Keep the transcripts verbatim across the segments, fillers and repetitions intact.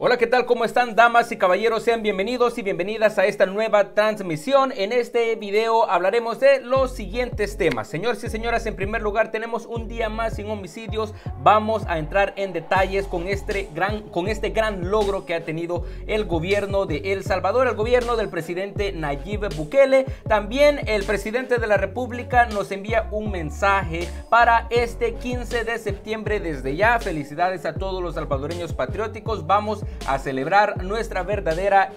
Hola, ¿qué tal? ¿Cómo están, damas y caballeros? Sean bienvenidos y bienvenidas a esta nueva transmisión. En este video hablaremos de los siguientes temas. Señores y señoras, en primer lugar tenemos un día más sin homicidios. Vamos a entrar en detalles con este gran, con este gran logro que ha tenido el gobierno de El Salvador, el gobierno del presidente Nayib Bukele. También el presidente de la República nos envía un mensaje para este quince de septiembre. Desde ya, felicidades a todos los salvadoreños patrióticos. Vamos a celebrar nuestra verdadera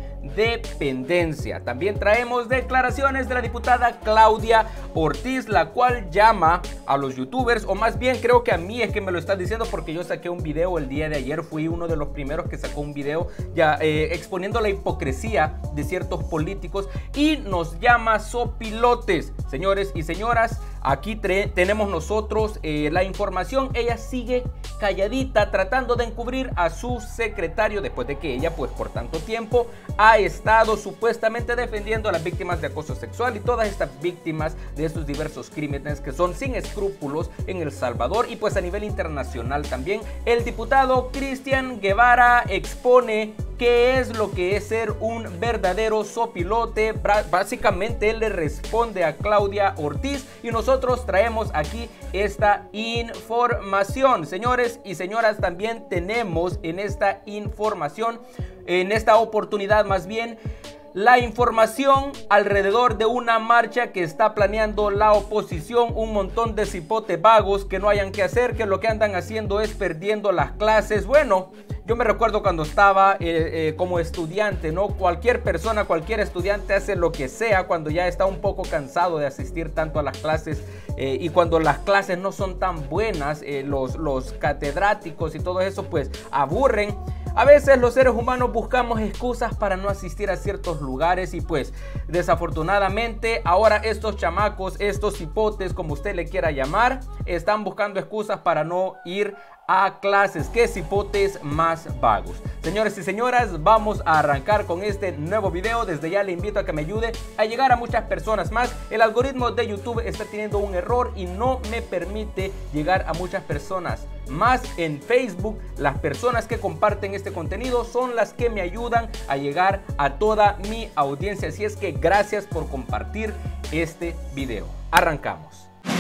independencia. También traemos declaraciones de la diputada Claudia Ortiz, la cual llama a los youtubers, o más bien creo que a mí es que me lo está diciendo, porque yo saqué un video el día de ayer. Fui uno de los primeros que sacó un video ya eh, exponiendo la hipocresía de ciertos políticos y nos llama sopilotes. Señores y señoras, aquí tenemos nosotros eh, la información. Ella sigue calladita, tratando de encubrir a su secretario, después de que ella pues por tanto tiempo ha estado supuestamente defendiendo a las víctimas de acoso sexual y todas estas víctimas de estos diversos crímenes que son sin escrúpulos en El Salvador y pues a nivel internacional también. El diputado Cristian Guevara expone qué es lo que es ser un verdadero sopilote. Básicamente él le responde a Claudia Ortiz y nosotros traemos aquí esta información. Señores y señoras, también tenemos en esta información, en esta oportunidad más bien, la información alrededor de una marcha que está planeando la oposición. Un montón de cipotes vagos que no hayan que hacer, que lo que andan haciendo es perdiendo las clases. Bueno, yo me recuerdo cuando estaba eh, eh, como estudiante, ¿no? Cualquier persona, cualquier estudiante hace lo que sea cuando ya está un poco cansado de asistir tanto a las clases eh, y cuando las clases no son tan buenas, eh, los, los catedráticos y todo eso pues aburren. A veces los seres humanos buscamos excusas para no asistir a ciertos lugares y pues desafortunadamente ahora estos chamacos, estos cipotes, como usted le quiera llamar, están buscando excusas para no ir a clases. Qué cipotes más vagos. Señores y señoras, vamos a arrancar con este nuevo video. Desde ya le invito a que me ayude a llegar a muchas personas más. El algoritmo de YouTube está teniendo un error y no me permite llegar a muchas personas más en Facebook. Las personas que comparten este contenido son las que me ayudan a llegar a toda mi audiencia. Así es que gracias por compartir este video. Arrancamos.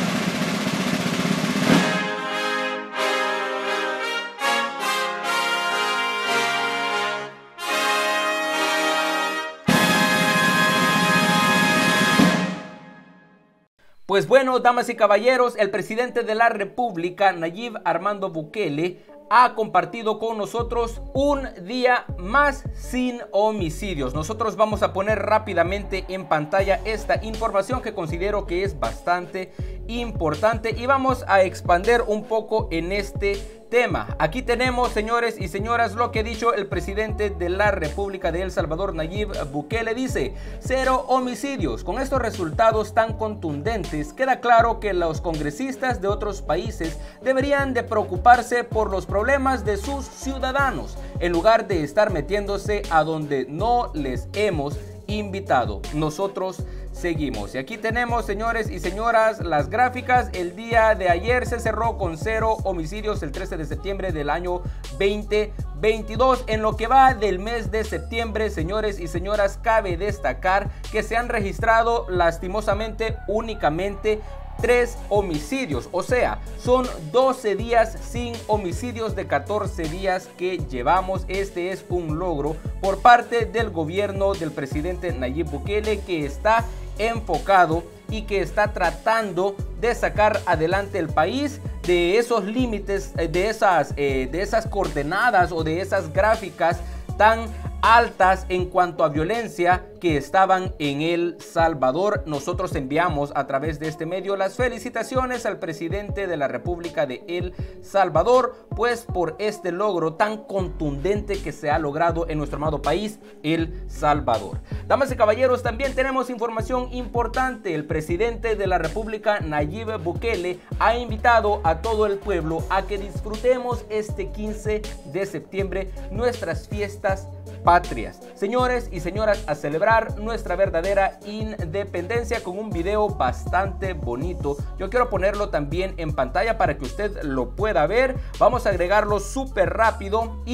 Pues bueno, damas y caballeros, el presidente de la República, Nayib Armando Bukele, ha compartido con nosotros un día más sin homicidios. Nosotros vamos a poner rápidamente en pantalla esta información que considero que es bastante importante y vamos a expandir un poco en este tema. Aquí tenemos, señores y señoras, lo que ha dicho el presidente de la República de El Salvador, Nayib Bukele. Dice: cero homicidios. Con estos resultados tan contundentes, queda claro que los congresistas de otros países deberían de preocuparse por los problemas de sus ciudadanos, en lugar de estar metiéndose a donde no les hemos invitado. Nosotros seguimos. Y aquí tenemos, señores y señoras, las gráficas. El día de ayer se cerró con cero homicidios, el trece de septiembre del año veinte veintidós. En lo que va del mes de septiembre, señores y señoras, cabe destacar que se han registrado lastimosamente únicamente tres homicidios, o sea, son doce días sin homicidios de catorce días que llevamos. Este es un logro por parte del gobierno del presidente Nayib Bukele, que está enfocado y que está tratando de sacar adelante el país de esos límites, de esas, eh, de esas coordenadas o de esas gráficas tan altas en cuanto a violencia que estaban en El Salvador. Nosotros enviamos a través de este medio las felicitaciones al presidente de la República de El Salvador, pues por este logro tan contundente que se ha logrado en nuestro amado país, El Salvador. Damas y caballeros, también tenemos información importante. El presidente de la República, Nayib Bukele, ha invitado a todo el pueblo a que disfrutemos este quince de septiembre nuestras fiestas patrias. Señores y señoras, a celebrar nuestra verdadera independencia con un video bastante bonito. Yo quiero ponerlo también en pantalla para que usted lo pueda ver. Vamos a agregarlo súper rápido y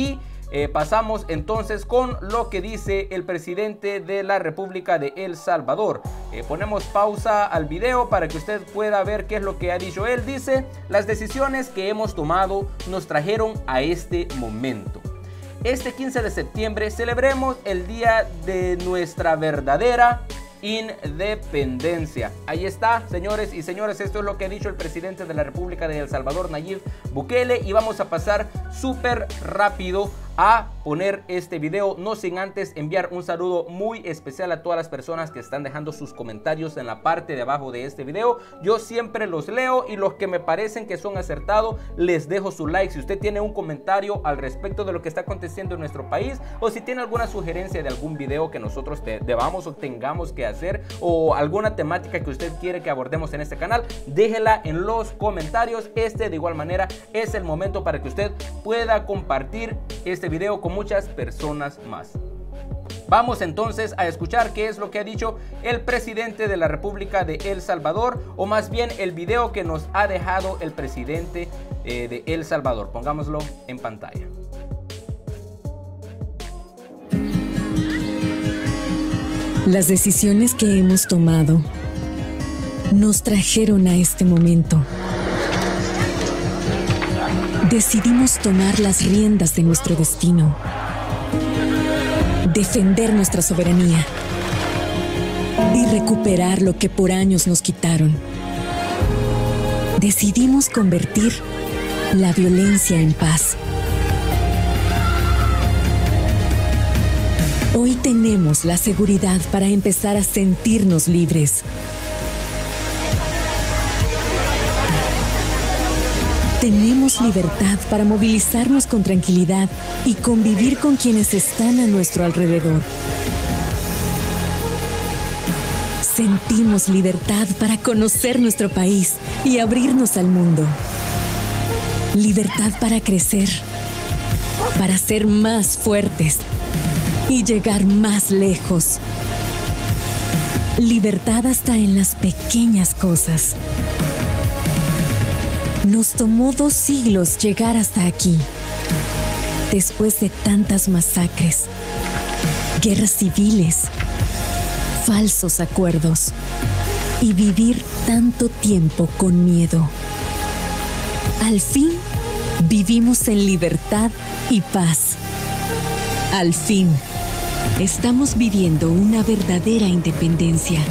eh, pasamos entonces con lo que dice el presidente de la República de El Salvador. Eh, ponemos pausa al video para que usted pueda ver qué es lo que ha dicho él. Dice: las decisiones que hemos tomado nos trajeron a este momento. Este quince de septiembre celebremos el día de nuestra verdadera independencia. Ahí está, señores y señoras, esto es lo que ha dicho el presidente de la República de El Salvador, Nayib Bukele, y vamos a pasar súper rápido a poner este video, no sin antes enviar un saludo muy especial a todas las personas que están dejando sus comentarios en la parte de abajo de este video. Yo siempre los leo y los que me parecen que son acertados les dejo su like. Si usted tiene un comentario al respecto de lo que está aconteciendo en nuestro país, o si tiene alguna sugerencia de algún video que nosotros te debamos o tengamos que hacer, o alguna temática que usted quiere que abordemos en este canal, déjela en los comentarios. Este de igual manera es el momento para que usted pueda compartir este video con muchas personas más. Vamos entonces a escuchar qué es lo que ha dicho el presidente de la República de El Salvador, o más bien el video que nos ha dejado el presidente eh, de El Salvador. Pongámoslo en pantalla. Las decisiones que hemos tomado nos trajeron a este momento. Decidimos tomar las riendas de nuestro destino, defender nuestra soberanía y recuperar lo que por años nos quitaron. Decidimos convertir la violencia en paz. Hoy tenemos la seguridad para empezar a sentirnos libres. Tenemos libertad para movilizarnos con tranquilidad y convivir con quienes están a nuestro alrededor. Sentimos libertad para conocer nuestro país y abrirnos al mundo. Libertad para crecer, para ser más fuertes y llegar más lejos. Libertad hasta en las pequeñas cosas. Nos tomó dos siglos llegar hasta aquí, después de tantas masacres, guerras civiles, falsos acuerdos y vivir tanto tiempo con miedo. Al fin, vivimos en libertad y paz. Al fin, estamos viviendo una verdadera independencia.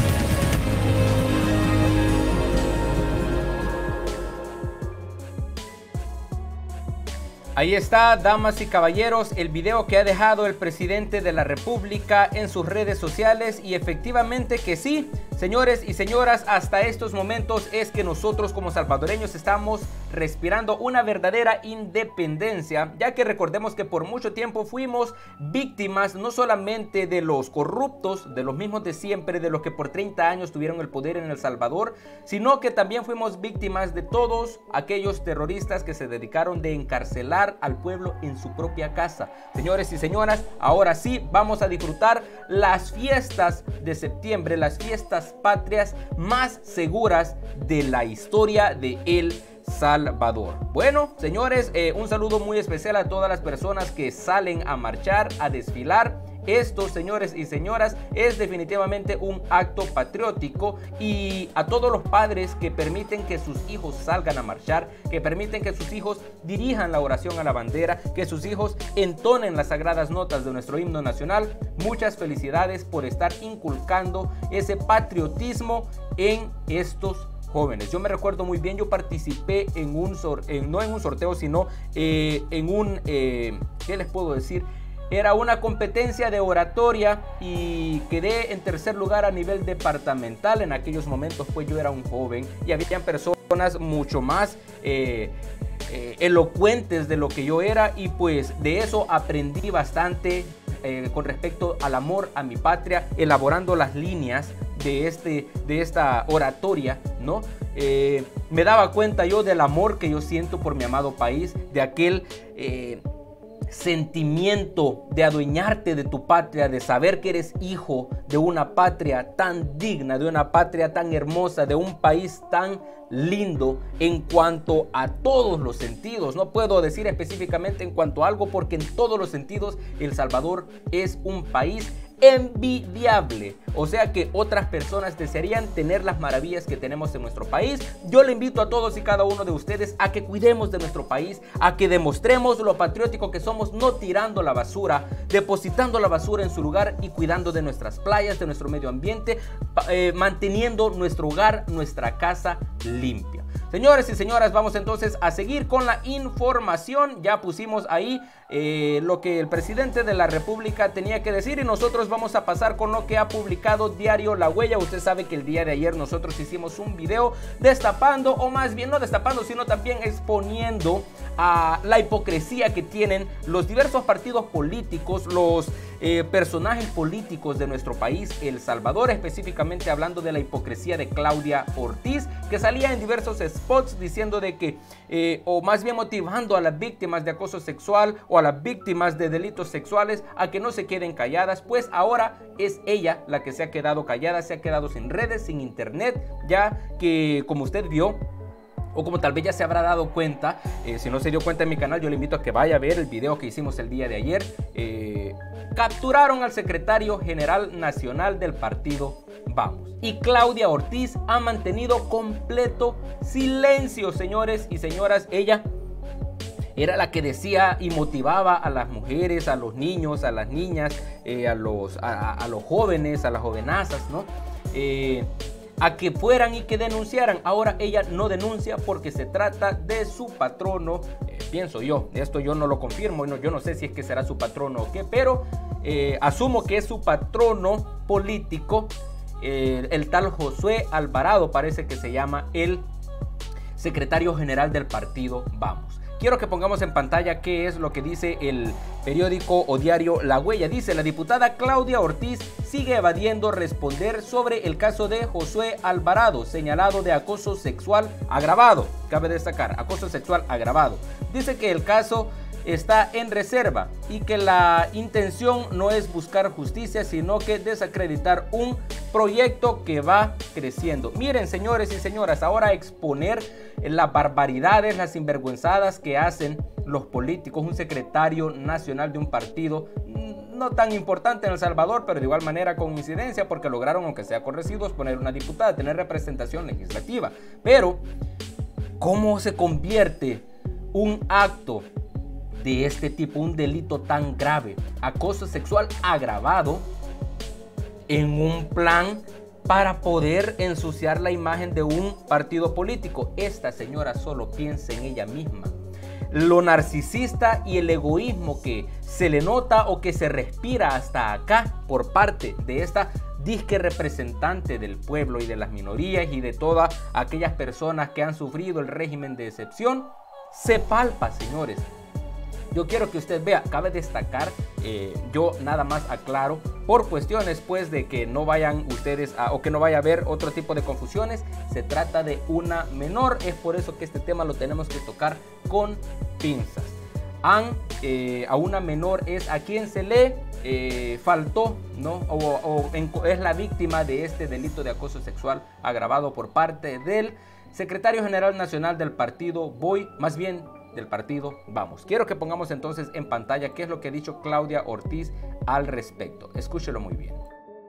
Ahí está, damas y caballeros, el video que ha dejado el presidente de la República en sus redes sociales, y efectivamente que sí, señores y señoras, hasta estos momentos es que nosotros como salvadoreños estamos respirando una verdadera independencia, ya que recordemos que por mucho tiempo fuimos víctimas no solamente de los corruptos, de los mismos de siempre, de los que por treinta años tuvieron el poder en El Salvador, sino que también fuimos víctimas de todos aquellos terroristas que se dedicaron de encarcelar al pueblo en su propia casa. Señores y señoras, ahora sí vamos a disfrutar las fiestas de septiembre, las fiestas patrias más seguras de la historia de El Salvador. Bueno, señores, eh, un saludo muy especial a todas las personas que salen a marchar, a desfilar. Esto, señores y señoras, es definitivamente un acto patriótico, y a todos los padres que permiten que sus hijos salgan a marchar, que permiten que sus hijos dirijan la oración a la bandera, que sus hijos entonen las sagradas notas de nuestro himno nacional, muchas felicidades por estar inculcando ese patriotismo en estos jóvenes. Yo me recuerdo muy bien, yo participé en un sorteo, no en un sorteo, sino eh, en un, eh, ¿qué les puedo decir? Era una competencia de oratoria y quedé en tercer lugar a nivel departamental. En aquellos momentos pues yo era un joven y había personas mucho más eh, eh, elocuentes de lo que yo era, y pues de eso aprendí bastante eh, con respecto al amor a mi patria, elaborando las líneas de, este, de esta oratoria, ¿no? Eh, me daba cuenta yo del amor que yo siento por mi amado país, de aquel... Eh, sentimiento de adueñarte de tu patria, de saber que eres hijo de una patria tan digna, de una patria tan hermosa, de un país tan lindo en cuanto a todos los sentidos. No puedo decir específicamente en cuanto a algo, porque en todos los sentidos El Salvador es un país envidiable, o sea que otras personas desearían tener las maravillas que tenemos en nuestro país. Yo le invito a todos y cada uno de ustedes a que cuidemos de nuestro país, a que demostremos lo patriótico que somos, no tirando la basura, depositando la basura en su lugar y cuidando de nuestras playas, de nuestro medio ambiente, eh, manteniendo nuestro hogar, nuestra casa limpia. Señores y señoras, vamos entonces a seguir con la información. Ya pusimos ahí eh, lo que el presidente de la República tenía que decir, y nosotros vamos a pasar con lo que ha publicado Diario La Huella. Usted sabe que el día de ayer nosotros hicimos un video destapando, o más bien no destapando, sino también exponiendo a la hipocresía que tienen los diversos partidos políticos, los eh, personajes políticos de nuestro país, El Salvador, específicamente hablando de la hipocresía de Claudia Ortiz, que salía en diversos spots diciendo de que, eh, o más bien motivando a las víctimas de acoso sexual o a las víctimas de delitos sexuales a que no se queden calladas. Pues ahora es ella la que se ha quedado callada, se ha quedado sin redes, sin internet, ya que, como usted vio, o como tal vez ya se habrá dado cuenta, eh, si no se dio cuenta en mi canal, yo le invito a que vaya a ver el video que hicimos el día de ayer. Eh, capturaron al secretario general nacional del partido Vamos, y Claudia Ortiz ha mantenido completo silencio, señores y señoras. Ella era la que decía y motivaba a las mujeres, a los niños, a las niñas, eh, a, los, a, a los jóvenes, a las jovenazas, ¿no? Eh, a que fueran y que denunciaran. Ahora ella no denuncia porque se trata de su patrono, eh, pienso yo, esto yo no lo confirmo, no, yo no sé si es que será su patrono o qué, pero eh, asumo que es su patrono político, eh, el tal Josué Alvarado, parece que se llama el secretario general del partido Vamos. Quiero que pongamos en pantalla qué es lo que dice el periódico o diario La Huella. Dice: la diputada Claudia Ortiz sigue evadiendo responder sobre el caso de Josué Alvarado, señalado de acoso sexual agravado. Cabe destacar, acoso sexual agravado. Dice que el caso está en reserva y que la intención no es buscar justicia, sino que desacreditar un proyecto que va creciendo. Miren, señores y señoras, ahora exponer las barbaridades, las sinvergüenzadas que hacen los políticos, un secretario nacional de un partido no tan importante en El Salvador, pero de igual manera con incidencia, porque lograron, aunque sea con residuos, poner una diputada, tener representación legislativa. Pero ¿cómo se convierte un acto de este tipo, un delito tan grave, acoso sexual agravado, en un plan para poder ensuciar la imagen de un partido político? Esta señora solo piensa en ella misma. Lo narcisista y el egoísmo que se le nota o que se respira hasta acá por parte de esta disque representante del pueblo y de las minorías y de todas aquellas personas que han sufrido el régimen de excepción, se palpa, señores. Yo quiero que usted vea, cabe destacar, eh, yo nada más aclaro, por cuestiones pues de que no vayan ustedes a, o que no vaya a haber otro tipo de confusiones, se trata de una menor, es por eso que este tema lo tenemos que tocar con pinzas. Han, eh, a una menor es a quien se le eh, faltó, ¿no? O, o en, es la víctima de este delito de acoso sexual agravado por parte del secretario general nacional del partido Voy, más bien del partido Vamos. Quiero que pongamos entonces en pantalla qué es lo que ha dicho Claudia Ortiz al respecto. Escúchelo muy bien.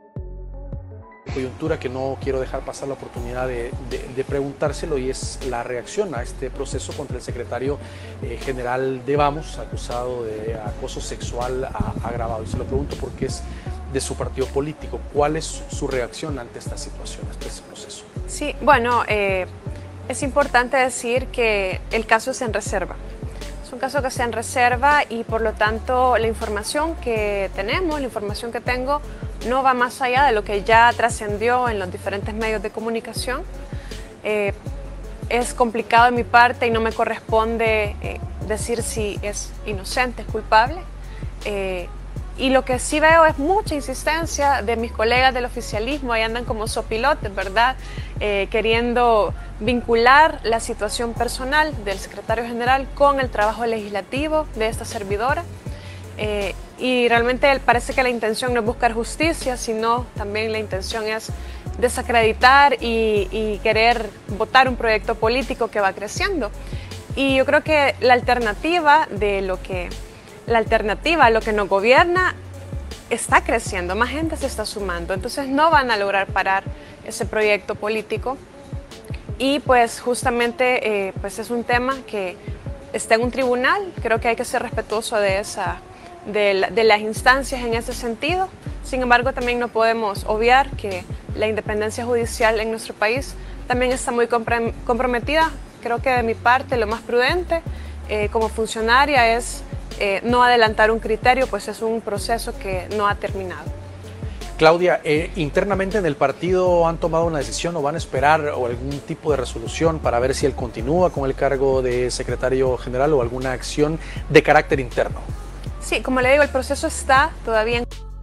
Coyuntura que no quiero dejar pasar la oportunidad de, de, de preguntárselo, y es la reacción a este proceso contra el secretario eh, general de Vamos, acusado de acoso sexual a, agravado. Y se lo pregunto porque es de su partido político. ¿Cuál es su reacción ante esta situación, ante este proceso? Sí, bueno, eh, es importante decir que el caso es en reserva. Es un caso que está en reserva y por lo tanto la información que tenemos, la información que tengo, no va más allá de lo que ya trascendió en los diferentes medios de comunicación. Eh, es complicado de mi parte y no me corresponde eh, decir si es inocente, es culpable. Eh, Y lo que sí veo es mucha insistencia de mis colegas del oficialismo, ahí andan como sopilotes, ¿verdad? Eh, queriendo vincular la situación personal del secretario general con el trabajo legislativo de esta servidora. Eh, y realmente parece que la intención no es buscar justicia, sino también la intención es desacreditar y, y querer votar un proyecto político que va creciendo. Y yo creo que la alternativa de lo que, la alternativa a lo que nos gobierna está creciendo, más gente se está sumando, entonces no van a lograr parar ese proyecto político. Y pues justamente eh, pues es un tema que está en un tribunal, creo que hay que ser respetuoso de, esa, de, la, de las instancias en ese sentido. Sin embargo, también no podemos obviar que la independencia judicial en nuestro país también está muy comprometida. Creo que de mi parte lo más prudente eh, como funcionaria es eh, no adelantar un criterio, pues es un proceso que no ha terminado. Claudia, eh, internamente en el partido han tomado una decisión o van a esperar o algún tipo de resolución para ver si él continúa con el cargo de secretario general o alguna acción de carácter interno. Sí, como le digo, el proceso está todavía en...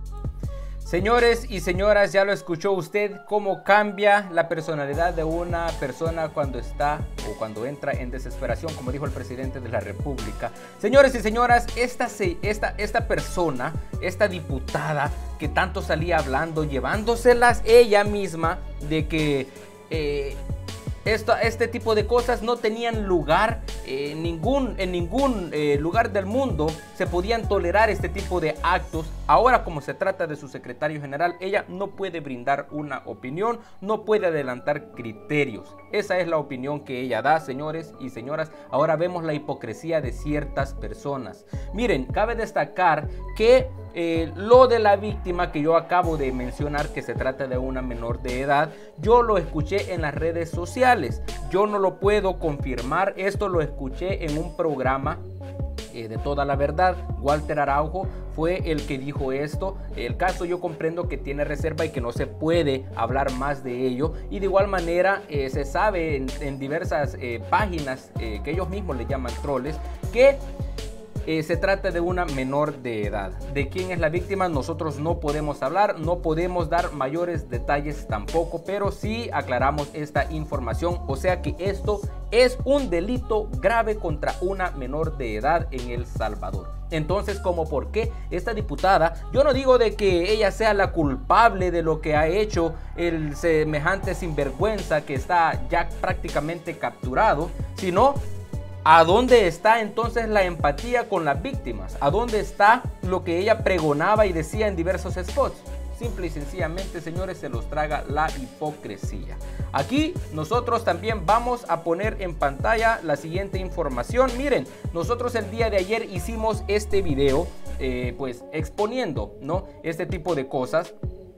Señores y señoras, ya lo escuchó usted, cómo cambia la personalidad de una persona cuando está o cuando entra en desesperación, como dijo el presidente de la República. Señores y señoras, esta, esta, esta persona, esta diputada que tanto salía hablando, llevándoselas ella misma de que eh, esto, este tipo de cosas no tenían lugar en ningún, en ningún eh, lugar del mundo, se podían tolerar este tipo de actos. Ahora, como se trata de su secretario general, ella no puede brindar una opinión, no puede adelantar criterios. Esa es la opinión que ella da, señores y señoras. Ahora vemos la hipocresía de ciertas personas. Miren, cabe destacar que eh, lo de la víctima que yo acabo de mencionar, que se trata de una menor de edad, yo lo escuché en las redes sociales. Yo no lo puedo confirmar, esto lo escuché en un programa Eh, de Toda la Verdad. Walter Araujo fue el que dijo esto. El caso yo comprendo que tiene reserva y que no se puede hablar más de ello, y de igual manera eh, se sabe en, en diversas eh, páginas eh, que ellos mismos le llaman troles, que Eh, se trata de una menor de edad. ¿De quién es la víctima? Nosotros no podemos hablar, no podemos dar mayores detalles tampoco, pero sí aclaramos esta información. O sea que esto es un delito grave contra una menor de edad en El Salvador. Entonces, ¿cómo por qué esta diputada? Yo no digo de que ella sea la culpable de lo que ha hecho el semejante sinvergüenza que está ya prácticamente capturado, sino ¿a dónde está entonces la empatía con las víctimas? ¿A dónde está lo que ella pregonaba y decía en diversos spots? Simple y sencillamente, señores, se los traga la hipocresía. Aquí nosotros también vamos a poner en pantalla la siguiente información. Miren, nosotros el día de ayer hicimos este video, eh, pues exponiendo, ¿no?, este tipo de cosas.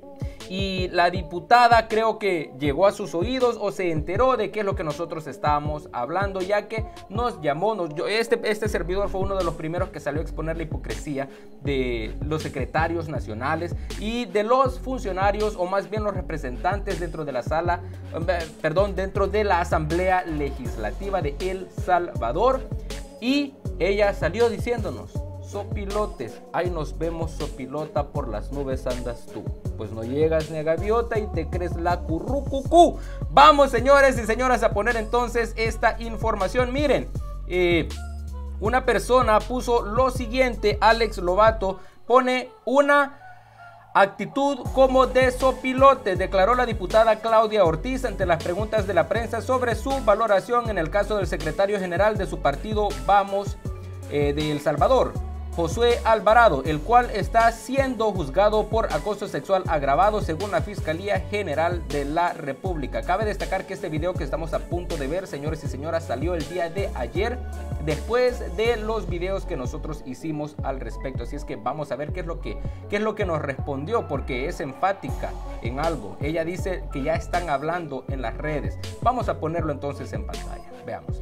Y la diputada creo que llegó a sus oídos o se enteró de qué es lo que nosotros estábamos hablando, ya que nos llamó, nos, yo, este, este servidor fue uno de los primeros que salió a exponer la hipocresía de los secretarios nacionales y de los funcionarios, o más bien los representantes dentro de la sala, eh, perdón, dentro de la Asamblea Legislativa de El Salvador. Y ella salió diciéndonos: sopilotes, ahí nos vemos, sopilota, por las nubes andas tú. Pues no llegas ni a gaviota y te crees la currucucú. Vamos, señores y señoras, a poner entonces esta información. Miren, eh, una persona puso lo siguiente, Alex Lobato pone una actitud como de sopilote, declaró la diputada Claudia Ortiz ante las preguntas de la prensa sobre su valoración en el caso del secretario general de su partido Vamos eh, de El Salvador, Josué Alvarado, el cual está siendo juzgado por acoso sexual agravado según la Fiscalía General de la República. Cabe destacar que este video que estamos a punto de ver, señores y señoras, salió el día de ayer después de los videos que nosotros hicimos al respecto. Así es que vamos a ver qué es lo que, qué es lo que nos respondió, porque es enfática en algo. Ella dice que ya están hablando en las redes. Vamos a ponerlo entonces en pantalla. Veamos.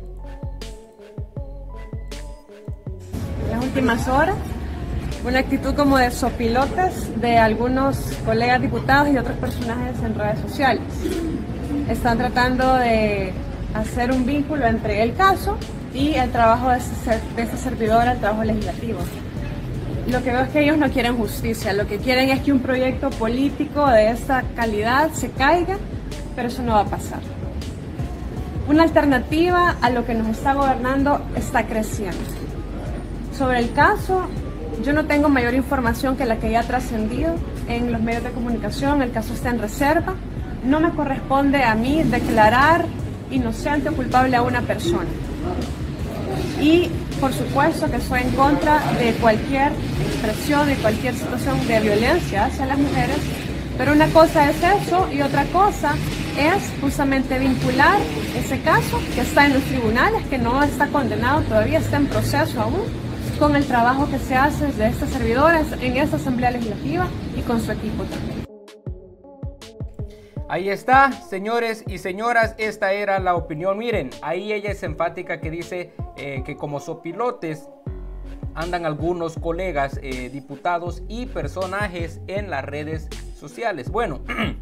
Las últimas horas, una actitud como de sopilotes de algunos colegas diputados y otros personajes en redes sociales. Están tratando de hacer un vínculo entre el caso y el trabajo de ese, de ese servidor, el trabajo legislativo. Lo que veo es que ellos no quieren justicia, lo que quieren es que un proyecto político de esta calidad se caiga, pero eso no va a pasar. Una alternativa a lo que nos está gobernando está creciendo. Sobre el caso, Yo no tengo mayor información que la que ya ha trascendido en los medios de comunicación. El caso está en reserva. No me corresponde a mí declarar inocente o culpable a una persona. Y por supuesto que estoy en contra de cualquier expresión, de cualquier situación de violencia hacia las mujeres. Pero una cosa es eso y otra cosa es justamente vincular ese caso que está en los tribunales, que no está condenado, todavía está en proceso aún, con el trabajo que se hace de estas servidoras en esta Asamblea Legislativa y con su equipo también. Ahí está, señores y señoras, esta era la opinión. Miren, ahí ella es enfática que dice eh, que como sopilotes andan algunos colegas, eh, diputados y personajes en las redes sociales. Bueno,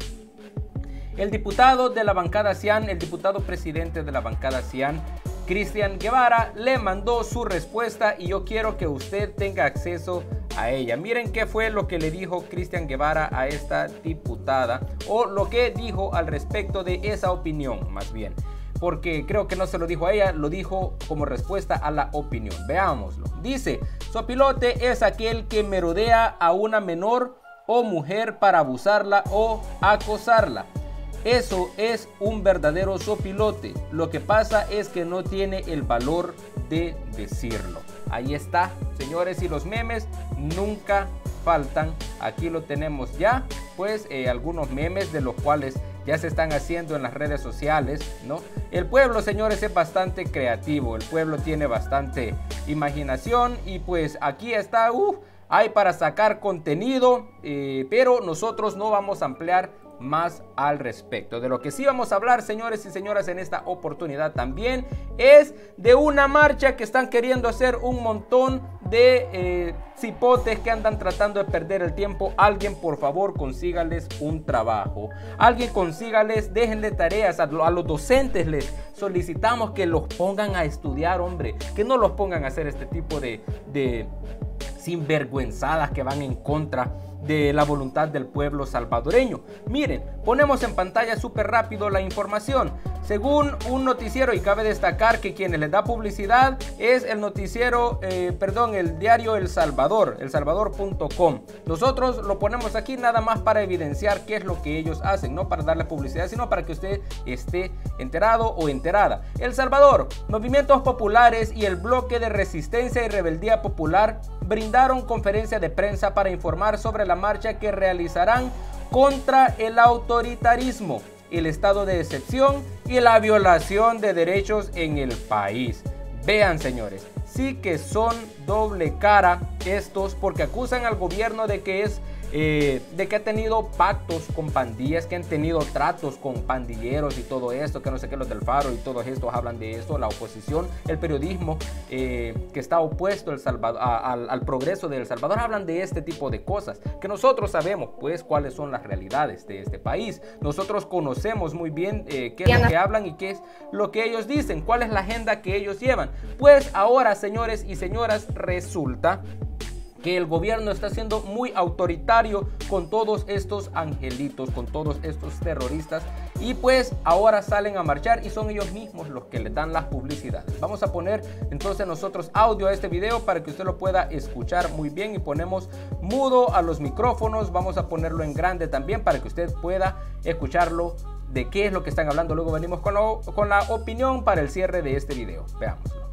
el diputado de la bancada Cian, el diputado presidente de la bancada Cian, Cristian Guevara, le mandó su respuesta y yo quiero que usted tenga acceso a ella. Miren qué fue lo que le dijo Cristian Guevara a esta diputada, o lo que dijo al respecto de esa opinión, más bien, porque creo que no se lo dijo a ella, lo dijo como respuesta a la opinión. Veámoslo. Dice: sopilote es aquel que merodea a una menor o mujer para abusarla o acosarla. Eso es un verdadero sopilote. Lo que pasa es que no tiene el valor de decirlo. Ahí está, señores, y los memes nunca faltan. Aquí lo tenemos ya, pues eh, algunos memes de los cuales ya se están haciendo en las redes sociales, ¿no? El pueblo, señores, es bastante creativo. El pueblo tiene bastante imaginación y pues aquí está, uh, hay para sacar contenido, eh, pero nosotros no vamos a ampliar más al respecto. De lo que sí vamos a hablar, señores y señoras, en esta oportunidad también es de una marcha que están queriendo hacer un montón de eh, cipotes que andan tratando de perder el tiempo. Alguien, por favor, consígales un trabajo. Alguien consígales, déjenle tareas a, a los docentes. Les solicitamos que los pongan a estudiar, hombre, que no los pongan a hacer este tipo de, de sinvergüenzadas que van en contra de la voluntad del pueblo salvadoreño. Miren, ponemos en pantalla súper rápido la información. Según un noticiero, y cabe destacar que quienes les da publicidad es el noticiero, eh, perdón, el diario El Salvador, el salvador punto com. Nosotros lo ponemos aquí nada más para evidenciar qué es lo que ellos hacen, no para darle publicidad, sino para que usted esté enterado o enterada. El Salvador, movimientos populares y el bloque de resistencia y rebeldía popular brindaron conferencia de prensa para informar sobre la marcha que realizarán contra el autoritarismo, el estado de excepción y la violación de derechos en el país. Vean, señores, sí que son doble cara estos, porque acusan al gobierno de que es eh, de que ha tenido pactos con pandillas, que han tenido tratos con pandilleros y todo esto, que no sé qué, los del Faro y todos estos hablan de esto, la oposición, el periodismo eh, que está opuesto al, Salvador, a, al, al progreso de El Salvador, hablan de este tipo de cosas, que nosotros sabemos pues cuáles son las realidades de este país. Nosotros conocemos muy bien eh, qué es lo que hablan y qué es lo que ellos dicen, cuál es la agenda que ellos llevan. Pues ahora, señores y señoras, resulta que el gobierno está siendo muy autoritario con todos estos angelitos, con todos estos terroristas, y pues ahora salen a marchar y son ellos mismos los que les dan las publicidades. Vamos a poner entonces nosotros audio a este video para que usted lo pueda escuchar muy bien, y ponemos mudo a los micrófonos, vamos a ponerlo en grande también para que usted pueda escucharlo de qué es lo que están hablando. Luego venimos con la, con la opinión para el cierre de este video. Veámoslo.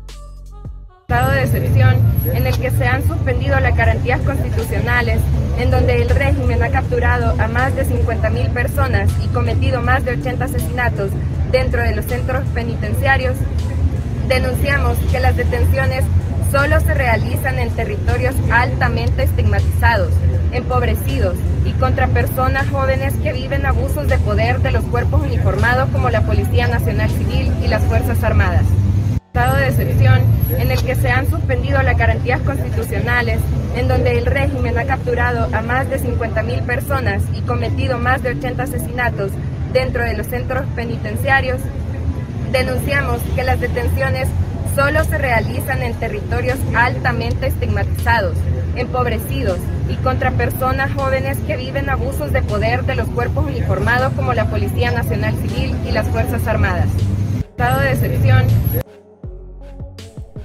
Estado de excepción en el que se han suspendido las garantías constitucionales, en donde el régimen ha capturado a más de cincuenta mil personas y cometido más de ochenta asesinatos dentro de los centros penitenciarios, denunciamos que las detenciones solo se realizan en territorios altamente estigmatizados, empobrecidos y contra personas jóvenes que viven abusos de poder de los cuerpos uniformados como la Policía Nacional Civil y las Fuerzas Armadas. Estado de excepción en el que se han suspendido las garantías constitucionales, en donde el régimen ha capturado a más de cincuenta mil personas y cometido más de ochenta asesinatos dentro de los centros penitenciarios, denunciamos que las detenciones solo se realizan en territorios altamente estigmatizados, empobrecidos y contra personas jóvenes que viven abusos de poder de los cuerpos uniformados como la Policía Nacional Civil y las Fuerzas Armadas. Estado de excepción.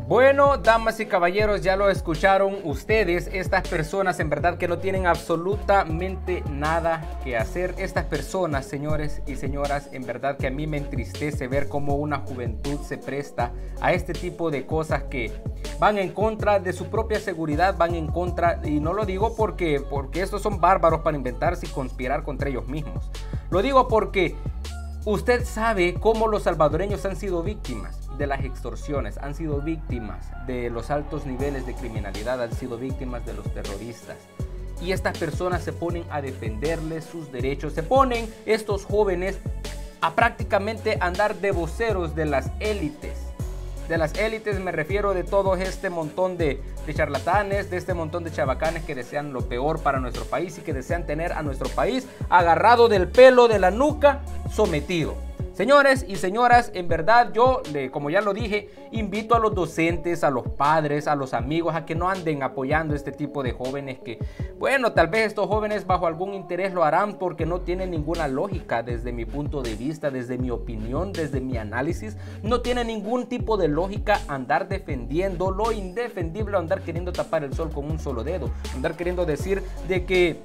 Bueno, damas y caballeros, ya lo escucharon ustedes, estas personas en verdad que no tienen absolutamente nada que hacer. Estas personas, señores y señoras, en verdad que a mí me entristece ver cómo una juventud se presta a este tipo de cosas que van en contra de su propia seguridad, van en contra, y no lo digo porque, porque estos son bárbaros para inventarse y conspirar contra ellos mismos. Lo digo porque usted sabe cómo los salvadoreños han sido víctimas de las extorsiones, han sido víctimas de los altos niveles de criminalidad, han sido víctimas de los terroristas. Y estas personas se ponen a defenderles sus derechos, se ponen estos jóvenes a prácticamente andar de voceros de las élites. De las élites me refiero de todo este montón de, de charlatanes, de este montón de chabacanes que desean lo peor para nuestro país y que desean tener a nuestro país agarrado del pelo de la nuca, sometido. Señores y señoras, en verdad yo, como ya lo dije, invito a los docentes, a los padres, a los amigos a que no anden apoyando este tipo de jóvenes que, bueno, tal vez estos jóvenes bajo algún interés lo harán porque no tienen ninguna lógica desde mi punto de vista, desde mi opinión, desde mi análisis. No tiene ningún tipo de lógica andar defendiendo lo indefendible, andar queriendo tapar el sol con un solo dedo, andar queriendo decir de que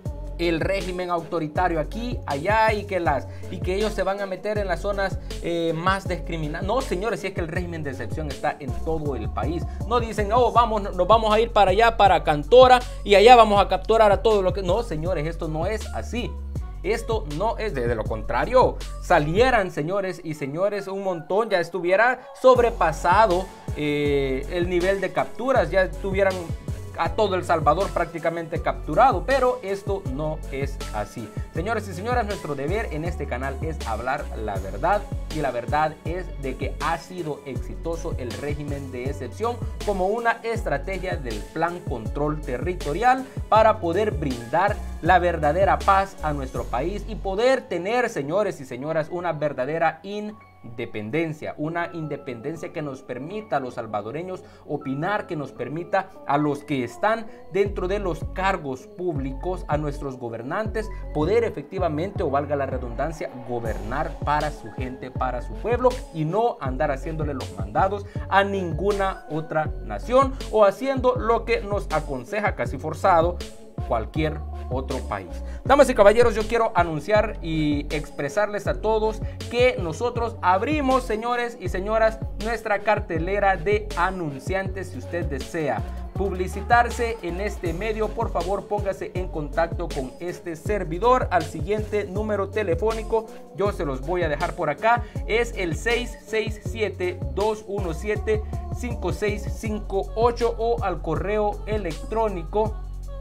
el régimen autoritario aquí, allá y que, las, y que ellos se van a meter en las zonas eh, más discriminadas. No, señores, si es que el régimen de excepción está en todo el país. No dicen, oh, vamos, nos vamos a ir para allá, para Cantora, y allá vamos a capturar a todo lo que... No, señores, esto no es así. Esto no es, de, de lo contrario, salieran, señores y señores, un montón, ya estuviera sobrepasado eh, el nivel de capturas, ya estuvieran a todo El Salvador prácticamente capturado, pero esto no es así. Señores y señoras, nuestro deber en este canal es hablar la verdad, y la verdad es de que ha sido exitoso el régimen de excepción como una estrategia del plan control territorial para poder brindar la verdadera paz a nuestro país y poder tener, señores y señoras, una verdadera independencia. Independencia, una independencia que nos permita a los salvadoreños opinar, que nos permita a los que están dentro de los cargos públicos, a nuestros gobernantes, poder efectivamente, o valga la redundancia, gobernar para su gente, para su pueblo, y no andar haciéndole los mandados a ninguna otra nación o haciendo lo que nos aconseja casi forzado cualquier otro país. Damas y caballeros, yo quiero anunciar y expresarles a todos que nosotros abrimos, señores y señoras, nuestra cartelera de anunciantes. Si usted desea publicitarse en este medio, por favor póngase en contacto con este servidor al siguiente número telefónico. Yo se los voy a dejar por acá. Es el seis seis siete, dos uno siete, cinco seis cinco ocho o al correo electrónico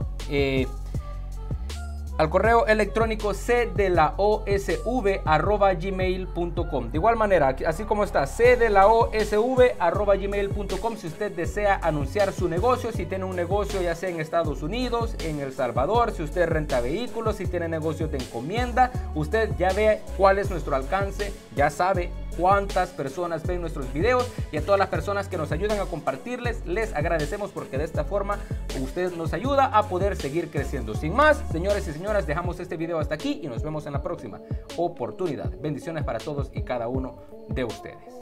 Eh, al correo electrónico c de la o s v arroba gmail punto com. De igual manera, así como está, c de la o s v arroba gmail punto com, si usted desea anunciar su negocio, si tiene un negocio ya sea en Estados Unidos, en El Salvador, si usted renta vehículos, si tiene negocios de encomienda, usted ya ve cuál es nuestro alcance, ya sabe cuántas personas ven nuestros videos, y a todas las personas que nos ayudan a compartirles, les agradecemos porque de esta forma usted nos ayuda a poder seguir creciendo. Sin más, señores y señoras, dejamos este video hasta aquí y nos vemos en la próxima oportunidad. Bendiciones para todos y cada uno de ustedes.